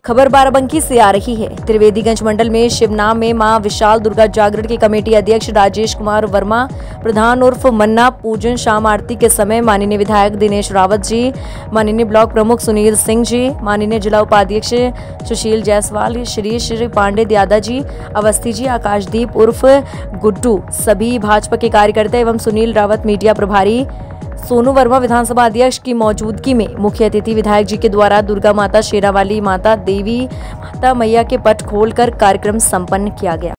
खबर बाराबंकी से आ रही है। त्रिवेदीगंज मंडल में शिवनाम में मां विशाल दुर्गा जागरण की कमेटी अध्यक्ष राजेश कुमार वर्मा प्रधान उर्फ मन्ना पूजन शाम आरती के समय माननीय विधायक दिनेश रावत जी, माननीय ब्लॉक प्रमुख सुनील सिंह जी, माननीय जिला उपाध्यक्ष सुशील जायसवाल, श्री पांडे दादाजी, अवस्थी जी, आकाशदीप उर्फ गुड्डू, सभी भाजपा के कार्यकर्ता एवं सुनील रावत मीडिया प्रभारी, सोनू वर्मा विधानसभा अध्यक्ष की मौजूदगी में मुख्य अतिथि विधायक जी के द्वारा दुर्गा माता, शेरावाली माता, देवी माता मैया के पट खोलकर कार्यक्रम संपन्न किया गया।